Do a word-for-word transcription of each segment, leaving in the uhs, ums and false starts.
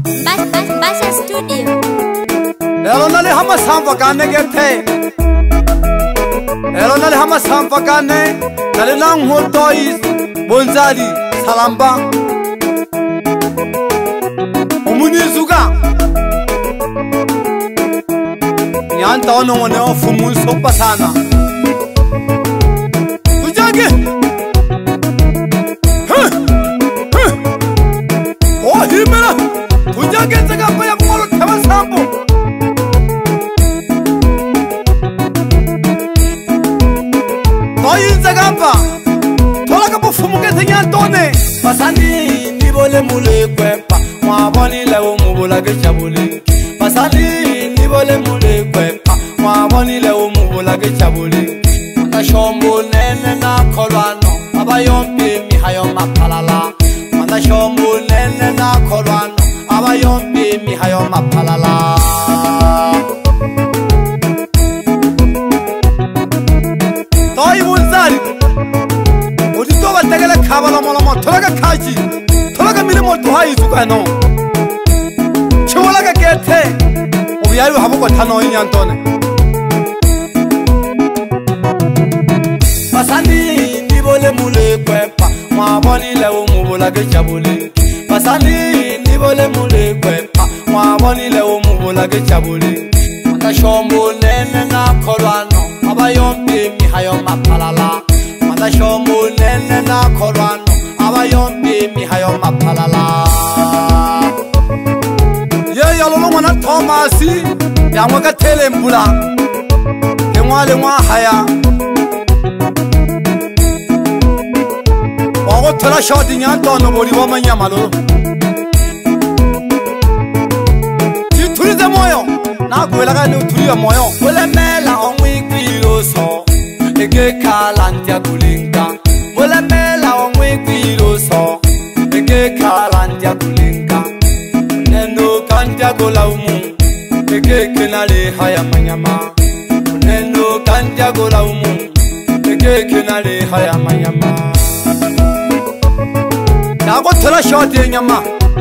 Basha Studio. Elo nale hama sampa kane gethe. Elo nale hama sampa kane. Nale nang hotois bonzali salamba. Omuni zuga. Nyan tao no ne ofumu sopa sana. Tujage. Oh himera. Tujage zaga pa ya kumalo thama sampo. Toyin zaga pa. Thola ka bufumu ke thenya tone. Pasani ni bole mule kwepa. Mwa boni le o mubula ke chabule. Pasani ni bole mule kwepa. Mwa boni le o mubula ke chabule. Mana shombo nene na kolwano. Abayompi mi hayo mapalala. Mana shombo nene na kolwano. Abayompi mi hayo mapalala. Toi bunzari. Odito bategele kabala molamo. Thoraga kaji. Thoraga mire mo tuhai zukano. Chola ka gethe. Obiyaru habo ko thano inyantone. Pasani ni bole mule kwepa. Mwa boni le o mubula ke chabule. Pasani ni bole mule kwepa. Mwa boni le o mubula ke chabule. Mana shombo nene na kolwano. Abayompi mi hayo mapalala. Mana shombo nene na kolwano. Abayompi mi hayo mapalala. Ye yalolo mwana Thomasi. Yamwa ka tele mbula. Kengwa le mwa haya. Ogo thola shoti nyantono boli wa manyama lo. Turize moyo na gwela ka no turiya moyo. Wole mela onwi kwiro so. Ege kala ntia kulinga. Wole mela onwi kwiro so. Ege kala ntia kulinga. Neno kantia gola umu. Ege kenale haya manyama. Neno kantia gola umu. Ege kenale haya manyama. Nago thola shoti nyama.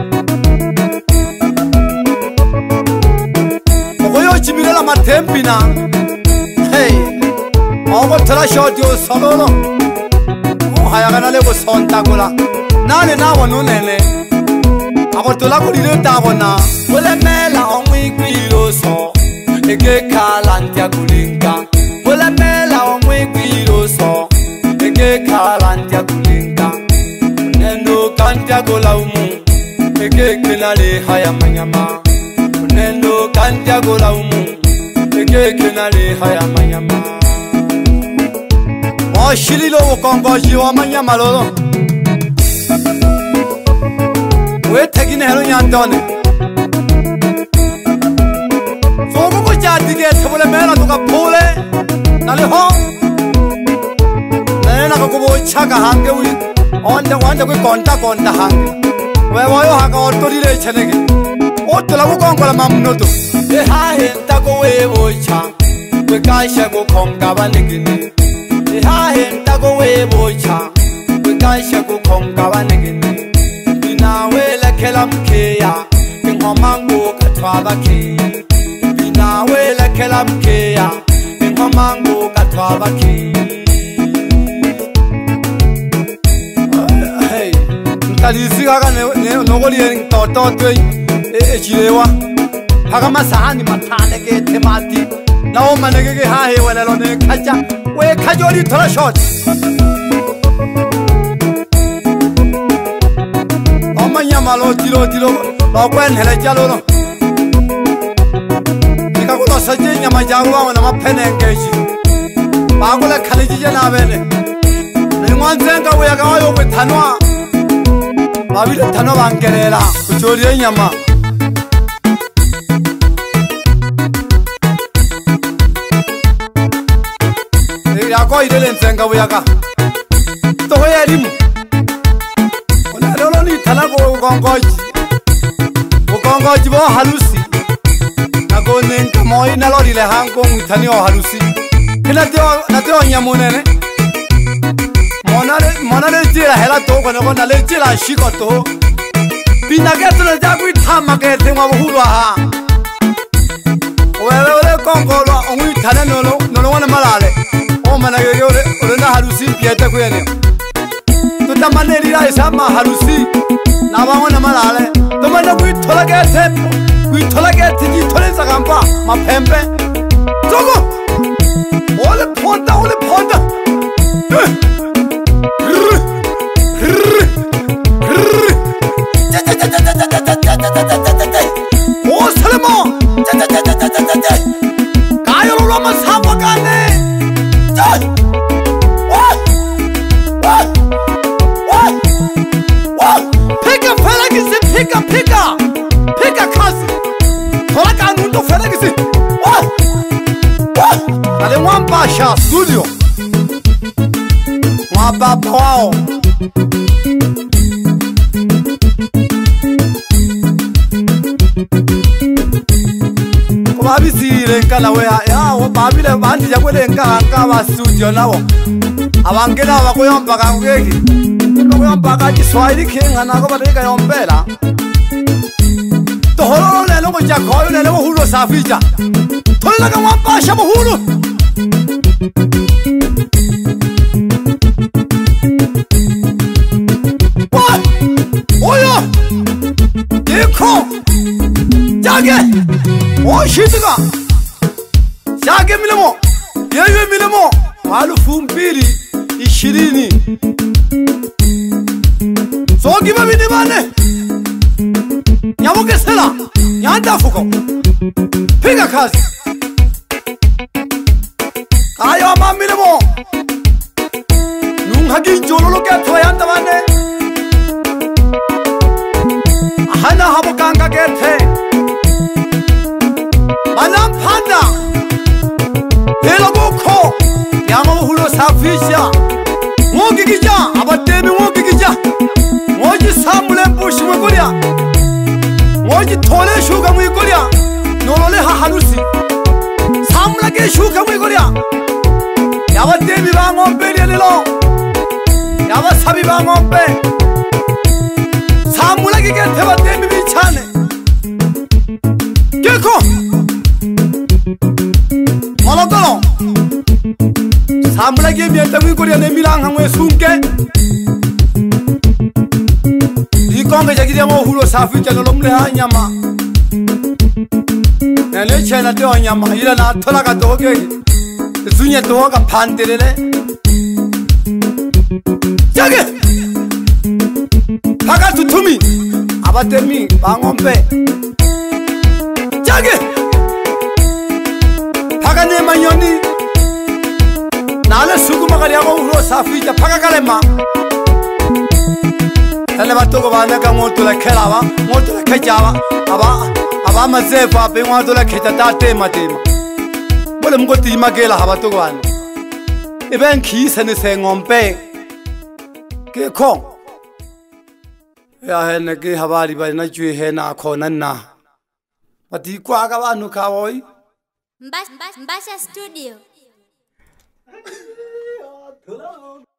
Ogoyo chibirela matempina. Hey. Ogo thola shoti o salolo. O hayagana le go sonta gola. Nale na wonu nene. Abo tola ko dire ta bona. Wole mela onwi kwiro so. Ege kala ntia kulinga. Wole mela onwi kwiro so. Ege kala ntia kulinga. Nendo kantia gola umu. Ege kenale haya manyama. Nendo kantia gola umu. Ege kenale haya manyama. O shililo ukongoji wa manyama lolo. We tegine helo nyantone. Fogo ko jadige tobole mela tuka pole. Nale ho. Nale na ko bo chaga hange wi. Onda wanda ko konta konta hange. We woyo haka otorire chenege. Otola ko kongola mamnoto. E ha henta ko we bocha. We kasha ko konga banegini. E ha henta ko we bocha. We kasha ko konga banegini. Bina we la kelam keya. Ngomango katwaba ke. Bina we la kelam keya. Ngomango katwaba ke. Kalisi kaka nogoli yen toto tui e chilewa kaka masahani matane ke temati na o manege ke ha he wala lo ne khacha we khajori thola shot o manya malo tilo tilo lo kwen hele jalo lo tika ko saje nyama jawa na maphene ngeji ba ko le khaliji jana bele ne ngwanzenga we ya ga yo bethanwa Babile tano bangelela kuchori nyama. Ya ko idele nsenga buyaka. To hoya rimu. Ona lolo ni tala ko gongoji. Ko gongoji bo halusi. Na ko nenka moi na lori le hango mutani o halusi. Kila teo na teo nyamunene. Monale monale tira hela to kono kono le tira shiko to Pina geto na jagu tama gete ngwa buhulwa ha. Wewe wewe kongolwa onwi tana nolo nolo wana malale. O mana yeye ole ole na harusi pieta kwene. Tutamane rira isama harusi na bangona malale. Tumana kuitola gete kuitola gete jitoleza kamba mapembe. Togo. Ole ponda ole ponda. Oh Salmo, kayo lo mas hapa gane. What? What? What? Pick up, fella, kisi. Pick up, pick up, pick up, kasi. Thola kanu ndo fella kisi. What? What? Ale wamba sha studio. Wamba pao. Babisire nkala we ya wo babile bandi jakwele nkanga ba studio nawo abangena bakoyomba kangeki bakoyomba ka Kiswahili kinga nako badika yombela to holo lelo ngo jakhoyo lelo hulo safija thola ka mwapasha buhulu what oyo diko jage oh shitiga jage milemo yewe milemo malufu mbili ishirini sogi babini bane nyamuke sela nyanda fuko piga kazi ayo ma milemo nunghagi njololo ke thoyanda bane ahana habukanga gethe Manam panda Helaboko Yama hulo safisha Ngogi gija Abatemi ngogi gija Ngoji samule mbushi mwekolia Ngoji tole shuka mwekolia Nolole hahanusi Samula ke shuka mwekolia Yabatemi ba ngombe lilo Yaba sabi ba ngombe Samula ke kete batemi bichane Keko Molokolo Samula ke mieta mwikoria ne milanga mwe sunke Ikonge jagiria mo hulo safi chano lomle ha nyama Nene chena te nyama ila na thola ka toke Zunya to ka phandelele Jage Paka tutumi abatemi bangombe Jage Pagane manyoni Nale suku magari ako ulo safija paga kalema Tale batoko bana ka moto la khelawa moto la khajava aba aba mazefa pe moto la kheta tema tema Bole mngoti magela ha batoko bana Eben khisa ne sengompe Ke kho Ya hene ke habari ba na jwe he na khona na Pati kwa ka banu ka boy Mbasha Studio.